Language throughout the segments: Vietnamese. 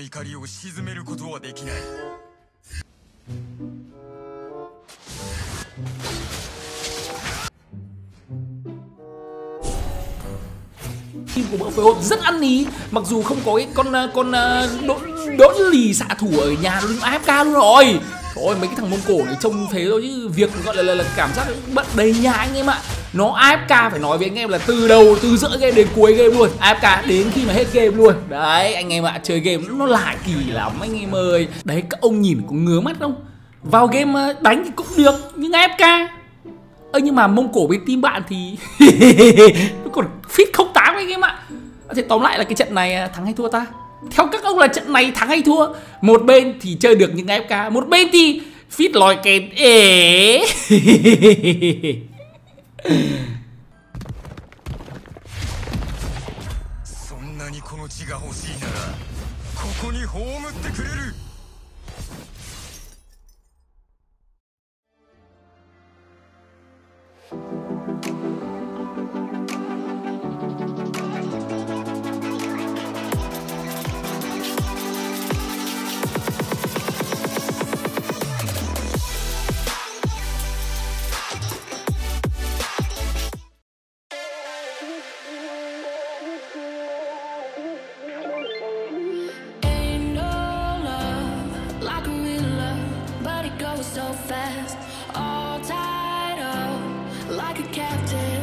りを鎮めることはできない。 Team của mỡ phối hợp rất ăn ý, mặc dù không có cái con đỗn lì xạ thủ ở nhà luôn, AFK luôn rồi. Thôi mấy cái thằng Mông Cổ này trông thế thôi chứ việc gọi là cảm giác bận đầy nhà anh em ạ. Nó AFK phải nói với anh em là từ đầu, từ giữa game đến cuối game luôn, AFK đến khi mà hết game luôn. Đấy anh em ạ, chơi game nó lạ kỳ lắm anh em ơi. Đấy các ông nhìn có ngứa mắt không? Vào game đánh thì cũng được nhưng AFK. Nhưng mà Mông Cổ bên team bạn thì nó còn fit 08 anh em ạ. Thế tóm lại là cái trận này thắng hay thua ta? Theo các ông là trận này thắng hay thua? Một bên thì chơi được những AFK, một bên thì fit lòi kèn ế. そんなにこの地が欲しいならここに葬ってくれる。 So fast, all tied up like a captive.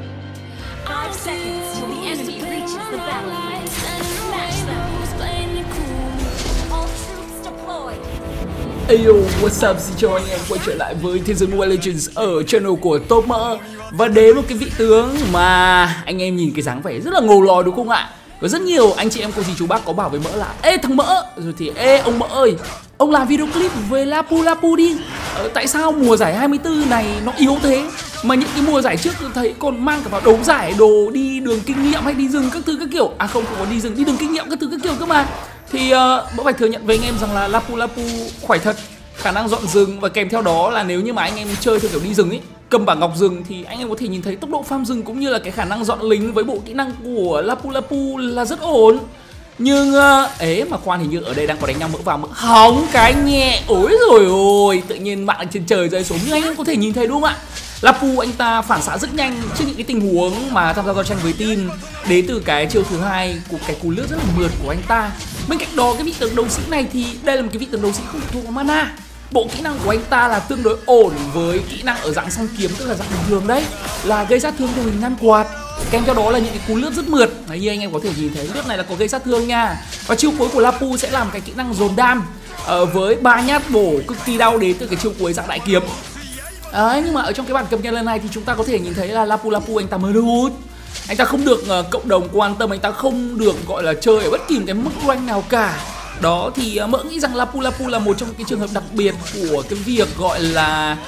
5 seconds till the enemy reaches the battlefield. Smash them. All troops deployed. Ayo, what's up, xin chào anh em quay trở lại với Thế giới Mobile Legends ở channel của Top Mỡ. Và đến một cái vị tướng mà anh em nhìn cái dáng vẻ rất là ngầu lòi đúng không ạ? Có rất nhiều anh chị em cô dì chú bác có bảo với Mỡ là ê thằng Mỡ, rồi thì ê ông Mỡ ơi, ông làm video clip về Lapu Lapu đi. Tại sao mùa giải 24 này nó yếu thế? Mà những cái mùa giải trước tôi thấy còn mang cả vào đấu giải đồ đi đường kinh nghiệm hay đi rừng các thứ các kiểu. À không có đi rừng, đi đường kinh nghiệm các thứ các kiểu cơ mà. Thì Mỡ phải thừa nhận với anh em rằng là Lapu Lapu khỏe thật, khả năng dọn rừng và kèm theo đó là nếu như mà anh em chơi theo kiểu đi rừng ấy, cầm bảng ngọc rừng thì anh em có thể nhìn thấy tốc độ farm rừng cũng như là cái khả năng dọn lính với bộ kỹ năng của Lapu Lapu là rất ổn. Nhưng ấy mà khoan, hình như ở đây đang có đánh nhau Mỡ vào Mỡ hóng cái nhẹ. Ối rồi ôi, tự nhiên bạn trên trời rơi xuống như anh em có thể nhìn thấy đúng không ạ? Lapu anh ta phản xạ rất nhanh trước những cái tình huống mà tham gia giao tranh với team đến từ cái chiêu thứ hai của cái cú lướt rất là mượt của anh ta. Bên cạnh đó cái vị tướng đấu sĩ này thì đây là một cái vị tướng đấu sĩ không thuộc vào mana. Bộ kỹ năng của anh ta là tương đối ổn với kỹ năng ở dạng song kiếm, tức là dạng bình thường đấy, là gây sát thương theo hình ngăn quạt. Kèm theo đó là những cái cú lướt rất mượt. Đấy, như anh em có thể nhìn thấy lướt này là có gây sát thương nha. Và chiêu cuối của Lapu sẽ làm cái kỹ năng dồn đam với 3 nhát bổ cực kỳ đau đến từ cái chiêu cuối dạng đại kiếm. Đấy, nhưng mà ở trong cái bản cập nhật lần này thì chúng ta có thể nhìn thấy là Lapu Lapu anh ta mới hút. Anh ta không được cộng đồng quan tâm, anh ta không được gọi là chơi ở bất kỳ một cái mức rank nào cả. Đó thì Mỡ nghĩ rằng Lapu Lapu là một trong cái trường hợp đặc biệt của cái việc gọi là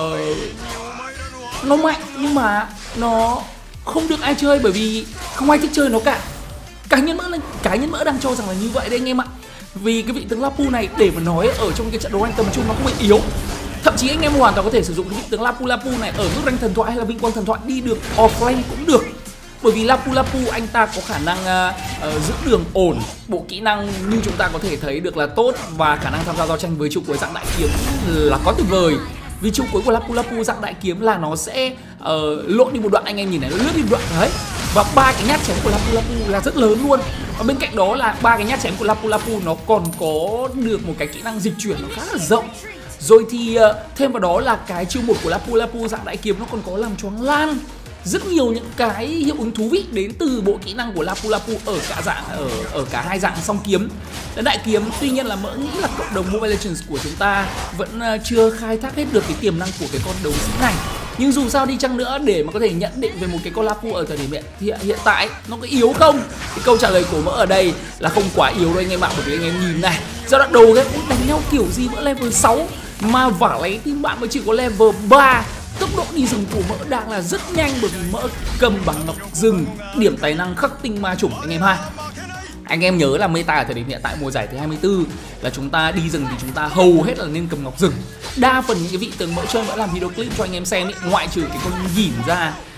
nó mạnh nhưng mà nó không được ai chơi bởi vì không ai thích chơi nó cả. Cá nhân Mỡ đang cho rằng là như vậy đấy anh em ạ. Vì cái vị tướng Lapu này để mà nói ở trong cái trận đấu rank tầm trung nó không bị yếu. Thậm chí anh em hoàn toàn có thể sử dụng cái vị tướng Lapu Lapu này ở mức rank thần thoại hay là vinh quang thần thoại đi được offlane cũng được. Bởi vì Lapu Lapu anh ta có khả năng giữ đường ổn, bộ kỹ năng như chúng ta có thể thấy được là tốt và khả năng tham gia giao tranh với chiêu cuối dạng đại kiếm là có tuyệt vời. Vì chiêu cuối của Lapu Lapu dạng đại kiếm là nó sẽ lộn đi một đoạn, anh em nhìn này, nó lướt đi một đoạn đấy. Và 3 cái nhát chém của Lapu Lapu là rất lớn luôn. Và bên cạnh đó là 3 cái nhát chém của Lapu Lapu nó còn có được một cái kỹ năng dịch chuyển nó khá là rộng. Rồi thì thêm vào đó là cái chiêu 1 của Lapu Lapu dạng đại kiếm nó còn có làm choáng lan. Rất nhiều những cái hiệu ứng thú vị đến từ bộ kỹ năng của Lapu Lapu ở cả dạng ở cả hai dạng song kiếm đến đại kiếm. Tuy nhiên là Mỡ nghĩ là cộng đồng Mobile Legends của chúng ta vẫn chưa khai thác hết được cái tiềm năng của cái con đấu sĩ này. Nhưng dù sao đi chăng nữa, để mà có thể nhận định về một cái con Lapu ở thời điểm hiện tại nó có yếu không, thì câu trả lời của Mỡ ở đây là không quá yếu đâu anh em ạ. Bởi vì anh em nhìn này, giai đoạn đầu game đánh nhau kiểu gì Mỡ level 6 mà vả lấy team bạn mới chỉ có level 3. Tốc độ đi rừng của Mỡ đang là rất nhanh bởi vì Mỡ cầm bằng ngọc rừng, điểm tài năng khắc tinh ma chủng anh em ha. Anh em nhớ là meta ở thời điểm hiện tại mùa giải thứ 24 là chúng ta đi rừng thì chúng ta hầu hết là nên cầm ngọc rừng. Đa phần những cái vị tướng Mỡ chơi Mỡ làm video clip cho anh em xem ý, ngoại trừ cái con nhỉn ra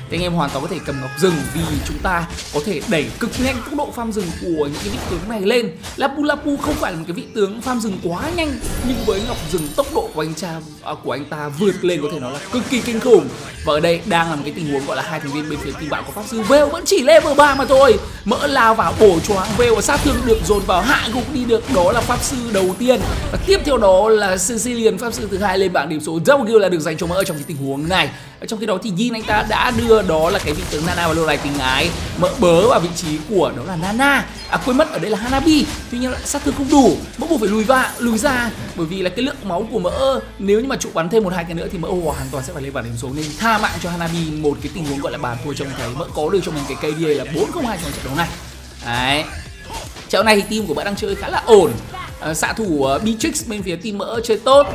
thì anh em hoàn toàn có thể cầm ngọc rừng, vì chúng ta có thể đẩy cực nhanh tốc độ farm rừng của những cái vị tướng này lên. Lapu Lapu không phải là một cái vị tướng farm rừng quá nhanh, nhưng với ngọc rừng tốc độ của anh ta vượt lên có thể nói là cực kỳ kinh khủng. Và ở đây đang là một cái tình huống gọi là hai thành viên bên phía team bạn có pháp sư Veil vẫn chỉ level 3 mà thôi. Mỡ lao vào bổ choáng Veil và sát thương được dồn vào, hạ gục đi được, đó là pháp sư đầu tiên. Và tiếp theo đó là Sicilian pháp sư thứ hai lên bảng điểm số double kill là được dành cho Mỡ trong cái tình huống này. Trong khi đó thì Jin anh ta đã đưa đó là cái vị tướng Nana và lâu đài tình ái. Mỡ bớ vào vị trí của đó là Nana. Quên mất ở đây là Hanabi. Tuy nhiên là sát thương không đủ, Mỡ buộc phải lùi ra bởi vì là cái lượng máu của Mỡ nếu như mà trụ bắn thêm 1-2 cái nữa thì Mỡ hoàn toàn sẽ phải lên bảng điểm số, nên tha mạng cho Hanabi một cái tình huống gọi là bàn thua trông thấy. Mỡ có được cho mình cái KDA là 4-0-2 trong trận đấu này. Đấy. Trận này thì team của Mỡ đang chơi khá là ổn. Xạ thủ Beatrix bên phía team Mỡ chơi tốt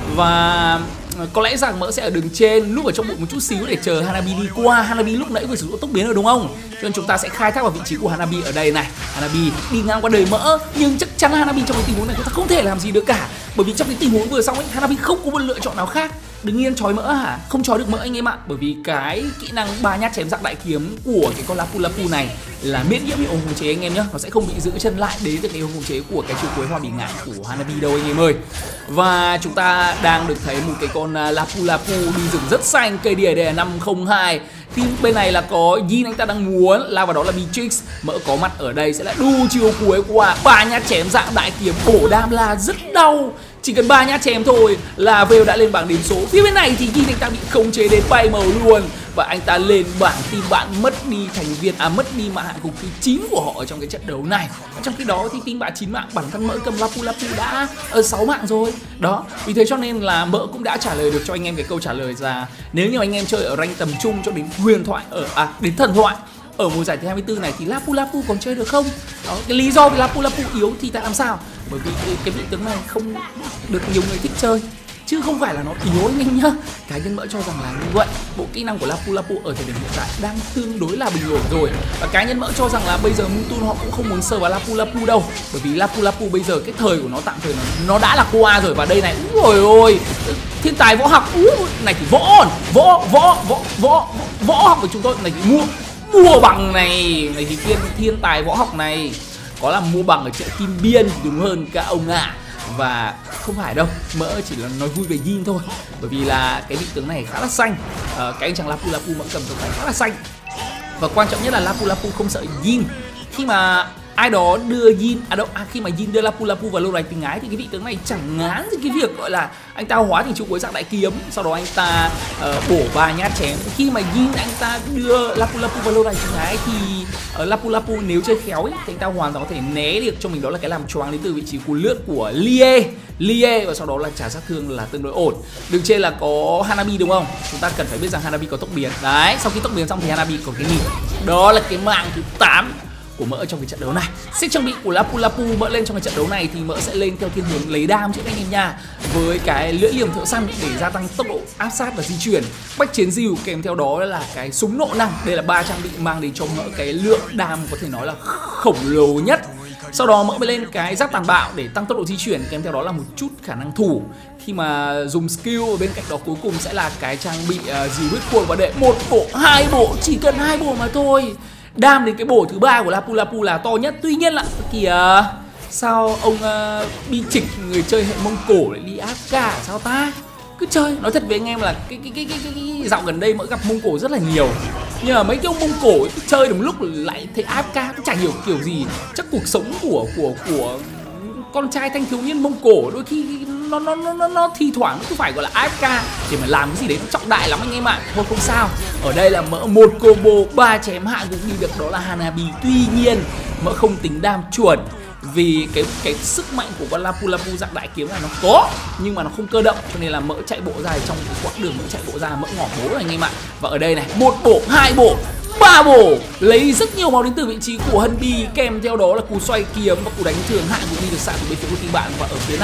và có lẽ rằng Mỡ sẽ ở đường trên, núp ở trong bụi một chút xíu để chờ Hanabi đi qua. Hanabi lúc nãy vừa sử dụng tốc biến rồi đúng không? Cho nên chúng ta sẽ khai thác vào vị trí của Hanabi ở đây này. Hanabi đi ngang qua đời Mỡ, nhưng chắc chắn Hanabi trong cái tình huống này chúng ta không thể làm gì được cả, bởi vì trong cái tình huống vừa xong ấy, Hanabi không có một lựa chọn nào khác. Đương nhiên chói Mỡ hả? Không chói được Mỡ anh em ạ, bởi vì cái kỹ năng 3 nhát chém dạng đại kiếm của cái con Lapu Lapu này là miễn nhiễm bị ống khống chế anh em nhé, nó sẽ không bị giữ chân lại đến từ cái ống khống chế của cái chiêu cuối hoa bỉ ngạn của Hanabi đâu anh em ơi. Và chúng ta đang được thấy một cái con Lapu Lapu đi rừng rất xanh, KD đây là 502. Team bên này là có Jin anh ta đang muốn lao vào đó là Beatrix. Mỡ có mặt ở đây sẽ là đu chiêu cuối qua 3 nhát chém dạng đại kiếm, bổ đam là rất đau. Chỉ cần 3 nhát chém thôi là Veil đã lên bảng điểm số. Phía bên này thì Jin anh ta bị khống chế đến bay màu luôn, và anh ta lên bảng team bạn mất đi thành viên mất đi mạng hạng gục thứ 9 của họ ở trong cái trận đấu này. Trong khi đó thì team bạn 9 mạng, bản thân Mỡ cầm Lapu Lapu đã ở 6 mạng rồi. Đó, vì thế cho nên là Mỡ cũng đã trả lời được cho anh em cái câu trả lời là nếu như anh em chơi ở rank tầm trung cho đến huyền thoại đến thần thoại ở mùa giải thứ 24 này thì Lapu Lapu còn chơi được không? Đó, cái lý do vì Lapu Lapu yếu thì tại làm sao? Bởi vì cái vị tướng này không được nhiều người thích chơi, chứ không phải là nó yếu anh em nhá. Cá nhân Mỡ cho rằng là như vậy. Bộ kỹ năng của Lapu Lapu ở thời điểm hiện tại đang tương đối là bình ổn rồi, và cá nhân Mỡ cho rằng là bây giờ Mutun họ cũng không muốn sờ vào Lapu Lapu đâu, bởi vì Lapu Lapu bây giờ cái thời của nó tạm thời nó đã là qua rồi. Và đây này, ôi ôi, thiên tài võ học này thì võ học của chúng tôi này thì mua bằng này thì thiên tài võ học này có làm mua bằng ở chợ Kim Biên đúng hơn cả ông ạ. Và không phải đâu, Mỡ chỉ là nói vui về Jin thôi, bởi vì là cái vị tướng này khá là xanh. Cái anh chàng Lapu Lapu Mỡ cầm trong tay khá là xanh, và quan trọng nhất là Lapu Lapu không sợ Jin. Khi mà ai đó đưa Jin khi mà Jin đưa Lapu Lapu vào lâu đài tình ái thì cái vị tướng này chẳng ngán gì cái việc gọi là anh ta hóa thành trụ cuối dạng đại kiếm, sau đó anh ta bổ 3 nhát chém. Khi mà Jin anh ta đưa Lapu Lapu vào lâu đài tình ái thì Lapu Lapu nếu chơi khéo ấy, thì anh ta hoàn toàn có thể né được cho mình đó là cái làm choáng đến từ vị trí cú lướt của Lie, và sau đó là trả sát thương là tương đối ổn. Đường trên là có Hanabi đúng không? Chúng ta cần phải biết rằng Hanabi có tốc biến. Đấy, sau khi tốc biến xong thì Hanabi có cái gì? Đó là cái mạng thứ 8 của Mỡ trong cái trận đấu này. Set trang bị của Lapu Lapu Mỡ lên trong cái trận đấu này thì Mỡ sẽ lên theo thiên hướng lấy đam trước anh em nha, với cái lưỡi liềm thợ săn để gia tăng tốc độ áp sát và di chuyển, bách chiến dìu kèm theo đó là cái súng nộ năng. Đây là 3 trang bị mang đến cho Mỡ cái lượng đam có thể nói là khổng lồ nhất. Sau đó Mỡ mới lên cái giáp tàn bạo để tăng tốc độ di chuyển, kèm theo đó là một chút khả năng thủ khi mà dùng skill. Ở bên cạnh đó cuối cùng sẽ là cái trang bị dìu huyết cuồng và đệ 1 bộ 2 bộ, chỉ cần 2 bộ mà thôi. Đam đến cái bổ thứ 3 của Lapu Lapu là to nhất. Tuy nhiên là kìa, sao ông Beatrix người chơi hệ Mông Cổ lại đi AFK sao ta? Cứ chơi, nói thật với anh em là cái dạo gần đây Mỡ gặp Mông Cổ rất là nhiều, nhưng mà mấy cái ông Mông Cổ ấy, chơi đúng lúc lại thấy AFK, cũng chả hiểu kiểu gì. Chắc cuộc sống của con trai thanh thiếu niên Mông Cổ đôi khi nó thi thoảng nó cứ phải gọi là AFK để mà làm cái gì đấy nó trọng đại lắm anh em ạ. Thôi không sao, ở đây là Mỡ một combo 3 chém hạ gục đi được đó là Hanabi. Tuy nhiên Mỡ không tính đam chuẩn, vì cái sức mạnh của con Lapu Lapu dạng đại kiếm là nó có nhưng mà nó không cơ động, cho nên là Mỡ chạy bộ ra trong cái quãng đường Mỡ chạy bộ ra Mỡ ngỏ bố rồi anh em ạ. Và ở đây này, 1 bộ 2 bộ 3 bổ, lấy rất nhiều máu đến từ vị trí của Hân Bi, kèm theo đó là cú xoay kiếm và cú đánh thường hạ cũng đi được xạ từ bên phía của team bạn. Và ở phía này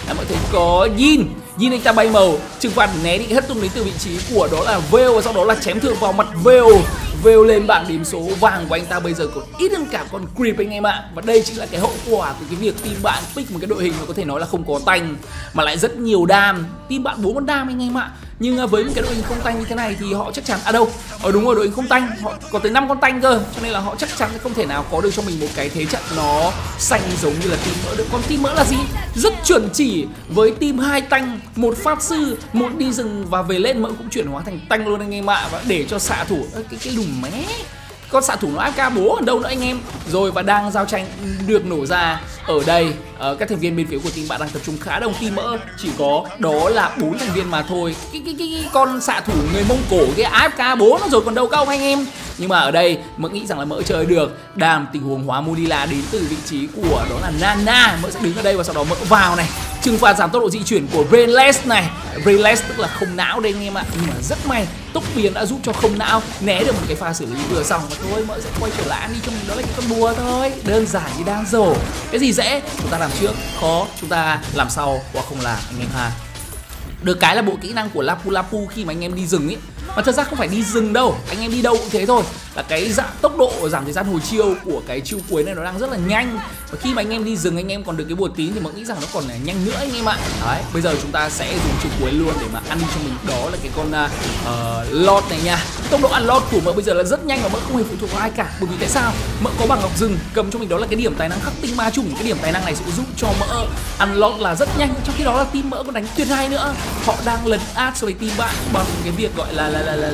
Mọi thấy có Yin anh ta bay màu, trừng phạt né đi hất tung đến từ vị trí của đó là Veil, và sau đó là chém thượng vào mặt Veil lên bảng điểm số vàng của anh ta bây giờ còn ít hơn cả con Creep anh em ạ. Và đây chính là cái hậu quả của cái việc team bạn pick một cái đội hình mà có thể nói là không có tanh mà lại rất nhiều đam. Team bạn 4 con đam anh em ạ. Nhưng với một cái đội hình không tanh như thế này thì họ chắc chắn đúng rồi, đội hình không tanh họ có tới 5 con tanh cơ, cho nên là họ chắc chắn không thể nào có được cho mình một cái thế trận nó xanh giống như là team mỡ được. Còn team mỡ là gì? Rất chuẩn chỉ với team 2 tanh, 1 pháp sư, 1 đi rừng và về lên mỡ cũng chuyển hóa thành tanh luôn anh em ạ. Và để cho xạ thủ cái lùm mé con xạ thủ nó AFK bố ở đâu nữa anh em. Rồi và đang giao tranh được nổ ra ở đây. Các thành viên bên phía của team bạn đang tập trung khá đông. Team mỡ chỉ có đó là 4 thành viên mà thôi. Cái con xạ thủ người Mông Cổ cái AFK bố nó rồi còn đâu các ông anh em. Nhưng mà ở đây mỡ nghĩ rằng là mỡ chơi được. Đàm tình huống hóa Modila đến từ vị trí của đó là Nana. Mỡ sẽ đứng ở đây và sau đó mỡ vào này. Trừng phạt giảm tốc độ di chuyển của Brainless này. Brainless tức là không não đây anh em ạ. Nhưng mà rất may tốc biến đã giúp cho không não né được một cái pha xử lý vừa xong. Và thôi mỡ sẽ quay trở lại ăn đi cho mình đó là cái con bùa thôi. Đơn giản như đang rổ. Cái gì dễ chúng ta làm trước, khó chúng ta làm sau hoặc không làm anh em ha. Được cái là bộ kỹ năng của Lapu Lapu khi mà anh em đi rừng ấy, mà thật ra không phải đi rừng đâu, anh em đi đâu cũng thế thôi, là cái tốc độ giảm thời gian hồi chiêu của cái chiêu cuối này nó đang rất là nhanh. Và khi mà anh em đi rừng anh em còn được cái bùa tím thì mình nghĩ rằng nó còn nhanh nữa anh em ạ. Đấy, bây giờ chúng ta sẽ dùng chiêu cuối luôn để mà ăn đi cho mình, đó là cái con Lord này nha. Tốc độ ăn Lord của mỡ bây giờ là rất nhanh và mỡ không hề phụ thuộc vào ai cả. Bởi vì tại sao? Mỡ có bằng ngọc rừng cầm cho mình đó là cái điểm tài năng khắc tinh ma trùng. Cái điểm tài năng này sẽ giúp cho mỡ ăn Lord là rất nhanh. Trong khi đó là team mỡ còn đánh tuyệt hay nữa. Họ đang lấn át so với team bạn bằng cái việc gọi là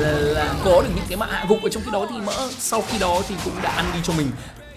có được những cái mã hạ gục, ở trong khi đó thì mỡ sau khi đó thì cũng đã ăn đi cho mình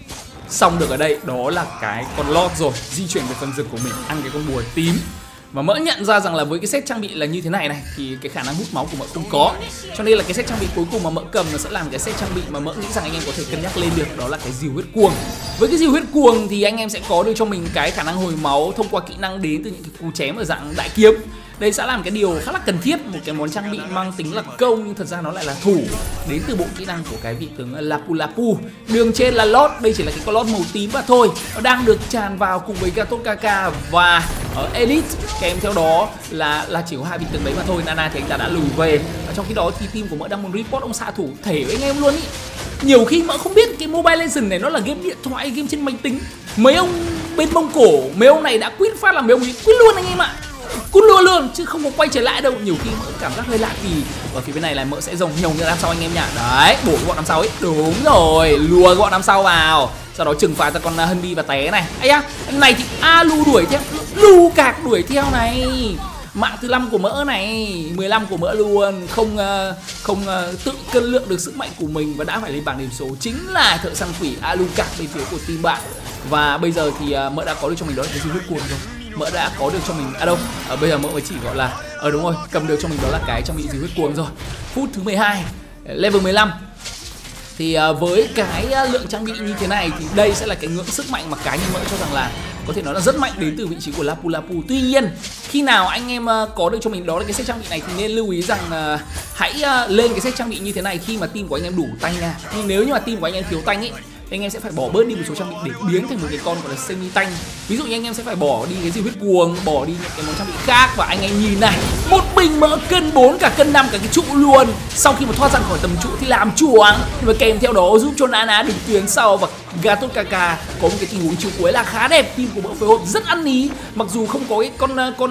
xong được ở đây, đó là cái con Lord rồi. Di chuyển về phần rừng của mình, ăn cái con bùa tím. Và mỡ nhận ra rằng là với cái set trang bị là như thế này thì cái khả năng hút máu của mỡ không có, cho nên là cái set trang bị cuối cùng mà mỡ cầm nó sẽ làm cái set trang bị mà mỡ nghĩ rằng anh em có thể cân nhắc lên được, đó là cái diều huyết cuồng. Với cái diều huyết cuồng thì anh em sẽ có được cho mình cái khả năng hồi máu thông qua kỹ năng đến từ những cái cú chém ở dạng đại kiếm. Đây sẽ làm cái điều khá là cần thiết, một cái món trang bị mang tính là công nhưng thật ra nó lại là thủ, đến từ bộ kỹ năng của cái vị tướng Lapu Lapu. Đường trên là Lord, đây chỉ là cái con Lord màu tím và thôi, nó đang được tràn vào cùng với Gatot Kaka và Elite, kèm theo đó là chỉ có 2 vị tướng đấy mà thôi. Nana thì anh ta đã lùi về. Ở trong khi đó thì team của mỡ đang muốn report ông xạ thủ thể với anh em luôn ý. Nhiều khi mỡ không biết cái Mobile Legends này nó là game điện thoại, game trên máy tính. Mấy ông bên Mông Cổ, mấy ông này đã quýt phát là mấy ông ấy quýt luôn anh em ạ. Cút luôn chứ không có quay trở lại đâu. Nhiều khi mỡ cảm giác hơi lạ kỳ. Ở phía bên này là mỡ sẽ rồng nhồng như năm sau anh em nhỉ. Đấy, bổ cái bọn năm sau ấy. Đúng rồi, lùa cái bọn năm sau vào. Sau đó trừng phạt ra con Hunby và té này. Ây da, này thì Alu đuổi theo, Lu Cạc đuổi theo này. Mạng thứ 5 của mỡ này, 15 của mỡ luôn. Không tự cân lượng được sức mạnh của mình và đã phải lên bảng điểm số. Chính là thợ săn quỷ Alucard bên phía của team bạn. Và bây giờ thì mỡ đã có được cho mình đó là cái gì huyết cuồng rồi. Mỡ đã có được cho mình bây giờ mỡ mới chỉ gọi là đúng rồi, cầm được cho mình đó là cái trang bị gì huyết cuồng rồi. Phút thứ 12, level 15. Thì với cái lượng trang bị như thế này thì đây sẽ là cái ngưỡng sức mạnh mà cá nhân mỡ cho rằng là có thể nói là rất mạnh đến từ vị trí của Lapu Lapu. Tuy nhiên khi nào anh em có được cho mình đó là cái set trang bị này thì nên lưu ý rằng hãy lên cái set trang bị như thế này khi mà team của anh em đủ tanh nha. Nhưng nếu như mà team của anh em thiếu tanh ấy thì anh em sẽ phải bỏ bớt đi một số trang bị để biến thành một cái con gọi là semi tanh. Ví dụ như anh em sẽ phải bỏ đi cái gì huyết cuồng, bỏ đi những cái món trang bị khác. Và anh em nhìn này, một bình mỡ cân 4 cả cân 5 cả cái trụ luôn. Sau khi mà thoát ra khỏi tầm trụ thì làm chuồng, và kèm theo đó giúp cho Nana đứng tuyến sau và Gatot Kaka có một cái tình huống chiều cuối là khá đẹp. Team của mỡ phối hợp rất ăn ý, mặc dù không có cái con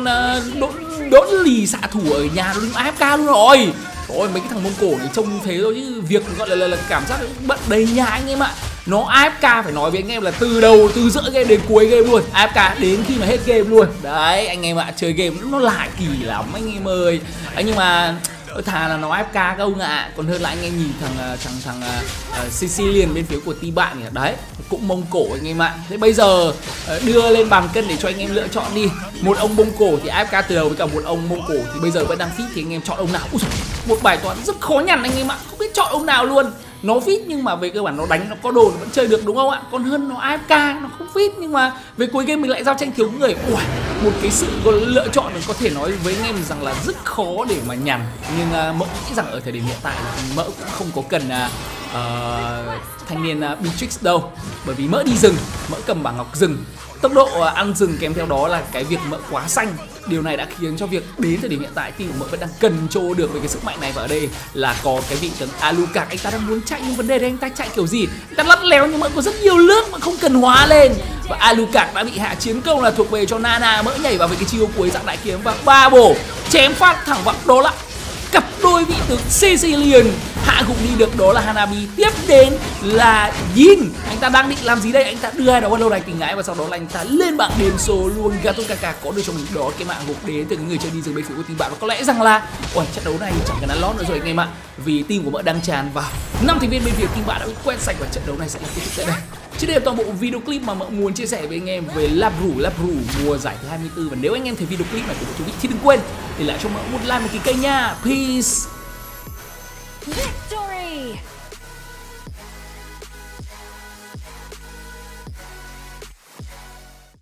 đốn lì xạ thủ ở nhà nó đứng AFK luôn rồi. Ôi mấy cái thằng Mông Cổ này trông như thế thôi chứ việc gọi là cảm giác bận đầy nhà anh em ạ. Nó AFK phải nói với anh em là từ giữa game đến cuối game luôn, AFK đến khi mà hết game luôn. Đấy anh em ạ, chơi game nó lạ kỳ lắm anh em ơi. Nhưng mà thà là nó AFK các ông ạ, còn hơn là anh em nhìn thằng Sicilian bên phía của team bạn nhỉ. Đấy cũng Mông Cổ anh em ạ. Thế bây giờ đưa lên bàn cân để cho anh em lựa chọn đi. Một ông Mông Cổ thì AFK từ đầu với cả một ông Mông Cổ thì bây giờ vẫn đang fit, thì anh em chọn ông nào? Ui dồi, một bài toán rất khó nhằn anh em ạ, không biết chọn ông nào luôn. Nó fit nhưng mà về cơ bản nó đánh, nó có đồ nó vẫn chơi được đúng không ạ? Còn hơn nó AFK, nó không fit nhưng mà về cuối game mình lại giao tranh thiếu người. Ui, một cái sự lựa chọn mình có thể nói với anh em rằng là rất khó để mà nhằn. Nhưng mỡ nghĩ rằng ở thời điểm hiện tại mỡ cũng không có cần thanh niên Beatrix đâu. Bởi vì mỡ đi rừng, mỡ cầm bảng ngọc rừng Tốc độ ăn rừng kèm theo đó là cái việc Mỡ quá xanh. Điều này đã khiến cho việc đến thời điểm hiện tại team của Mỡ vẫn đang cần trô được với cái sức mạnh này. Và ở đây là có cái vị tướng Alucard, anh ta đang muốn chạy nhưng vấn đề đây anh ta chạy kiểu gì? Anh ta lắt léo nhưng Mỡ có rất nhiều nước mà không cần hóa lên. Và Alucard đã bị hạ, chiến công là thuộc về cho Nana. Mỡ nhảy vào với cái chiêu cuối dạng đại kiếm và ba bổ chém phát thẳng vào, đó là cặp đôi vị tướng Sicilian hạ gục đi được, đó là Hanabi. Tiếp đến là Yin, anh ta đang định làm gì đây? Anh ta đưa hai đó vào lâu đài tình ái và sau đó là anh ta lên bảng điểm số luôn. Gato Kaka có được cho mình đó cái mạng gục đến từ những người chơi đi rừng bên phía của team bạn. Và có lẽ rằng là trận đấu này chẳng cần ăn lót nữa rồi anh em ạ, vì team của Mỡ đang tràn vào 5 thành viên bên phía team bạn đã bị quen sạch và trận đấu này sẽ là kết thúc tại đây. Trên đây là toàn bộ video clip mà Mỡ muốn chia sẻ với anh em về Lapru mùa giải thứ 24. Và nếu anh em thấy video clip này của bộ thú vị thì đừng quên để lại cho Mỡ một like, một cái kênh nha. Peace.